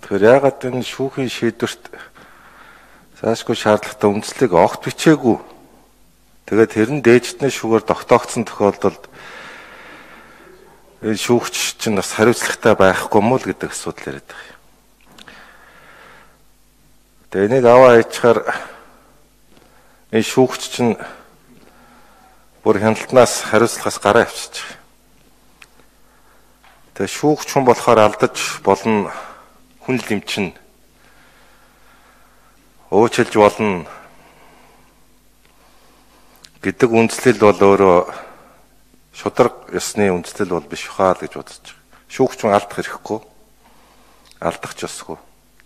Тэгэхээр яагаад энэ шүүхийн шийдвэрт заашгүй шаардлагатай үндслийг огт бичээгүй. Тэгээд тэр нь дээжтний шүүгээр тогтоогдсон тохиолдолд энэ шүүгч чинь бас хариуцлагатай байхгүй юм уу л гэдэг асуудал яриад байгаа юм. Тэгээд энийг аваа ичхаар энэ шүүгч чинь бүр хяналтнаас хариуцлагаас гараа авчиж байгаа. Тэгээд шүүгч хүн болохоор алдаж болно, хүн л эмчин уучлж болно гэдэг үндслэл бол өөрөө шударга ёсны үндслэл бол биш хаа л гэж бодож байгаа. Шүүгч хүн алдах хэрэггүй. Алдах ч ёсгүй.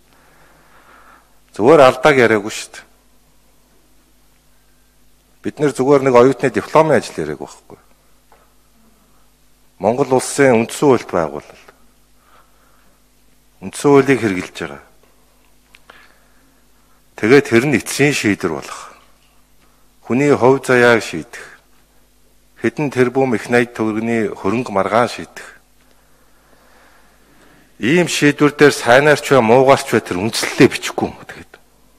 Зүгээр алдааг яриаггүй шүү дээ. Бид нэр зүгээр нэг оюутны дипломын ажил яриаг байхгүй. Монгол улсын үндсэн хуульд байгуулал. Үндсэн хуулийг хэрэгжилж байгаа. Тэгээд тэр нь эцсийн шийдвэр болох. Хүний хувь заяаг шийдэх. Хэдэн тэрбум их найд төгрөгийн хөрөнгө маргаан шийдэх. Ийм шийдвэр дээр сайнаарч бай, муугаарч бай тэр үндслэлээ бичихгүй юм тэгээд.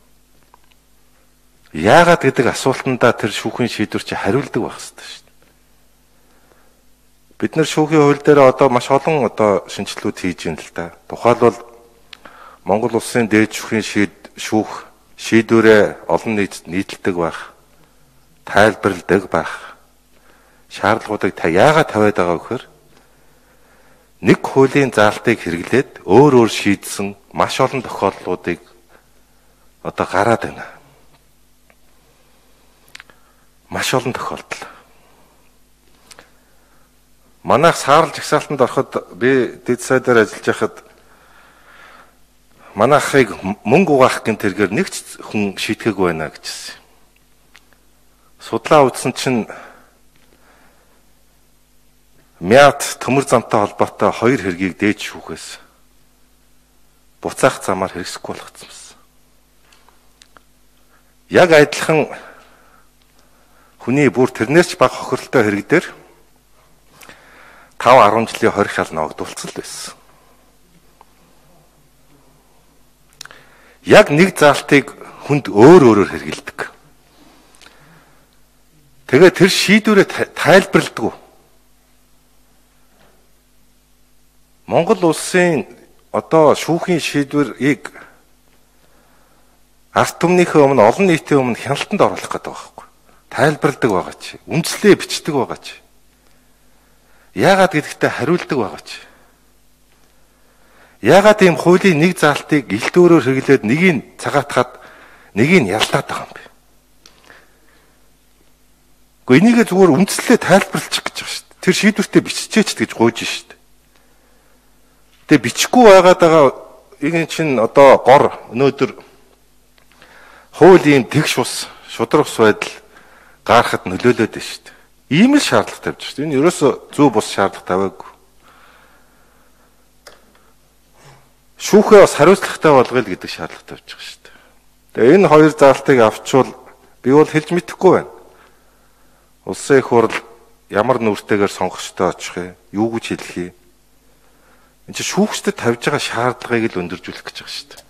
Яагаад гэдэг асуултандаа тэр шүүхийн шийдвэр чи хариулдаг байх хэрэгтэй шүү дээ. Бид нар шүүхийн хууль дээр одоо маш олон шинжилгүүд хийж байна л да. Тухайлбал Монгол улсын дээд шүүхийн шүүх шийдвэрээ олон нийтэд нийтэлдэг байх, тайлбарладаг байх. Шаардлагуудыг яагаад тавиад байгаа вэ гэхээр нэг хуулийн заалтыг хэрэглээд өөр шийдсэн маш олон тохиолдлуудыг гараад байна. Маш олон тохиолдол. Манайх саарл жагсаалтанд ороход би дэд сайдаар ажиллаж байхад манайхыг мөнгө угаах гэн тэргээр нэг ч хүн шийтгээггүй байна гэжсэн. Судлаа үзсэн чинь мяат төмөр замтай холбоотой 2 хэргийг дээд шүүхээс буцаах замаар хэрэгсэхгүй болгоцсон байсан. Яг адилхан хүний бүр тэрнээс ч бага хохирлтой хэрэг дээр 5-10 жилийн хорих шал ногдуулцал байсан. Яг нэг заалтыг хүнд өөрөөр хэрэгэлдэг. Тэгээд тэр шийдвэрээ тайлбарладаг. Монгол улсын шүүхийн шийдвэрийг ард түмнийхээ өмнө олон нийтийн өмнө хяналтанд оруулах гэдэг байхгүй. Тайлбарладаг байгаа чи. Үндслээ бичдэг байгаа чи. Яагаад гэдэгтээ хариулдаг байгаа чи. Яагаад ийм хуулийн нэг заалтыг илт өөрөөр хэрэглээд нэгийг цагаатахад нэгийг ялтаад байгаа юм бэ? Гэхдээ энийгээ зүгээр үндслээ тайлбарлчих гэж байгаа шүү дээ. Тэр шийдвэртээ биччихээч гэж гуйж шүү дээ. Тэгээ бичихгүй байгаад байгаа энэ чинь гор өнөөдөр хуулийн тэгш ус шудраг ус байдал гарахад нөлөөлөд байна шүү дээ. Ийм л шаардлага тавьж шүү дээ. Энэ ерөөсөө зөв бус шаардлага тавиагүй. Шүүхээ бас хариуцлагатай болгоё гэдэг шаардлага тавьж байгаа шүү дээ. Тэгээ энэ хоёр заалтыг авчвал би бол хэлж мэдэхгүй байна. Улсын их хурл ямар нүртэйгээр сонгогчтой очих юм, юу гэж хэлэх юм. Энд чинь шүүгчдэд тавьж байгаа шаардлагыг л өндөржүүлэх гэж байгаа шүү дээ.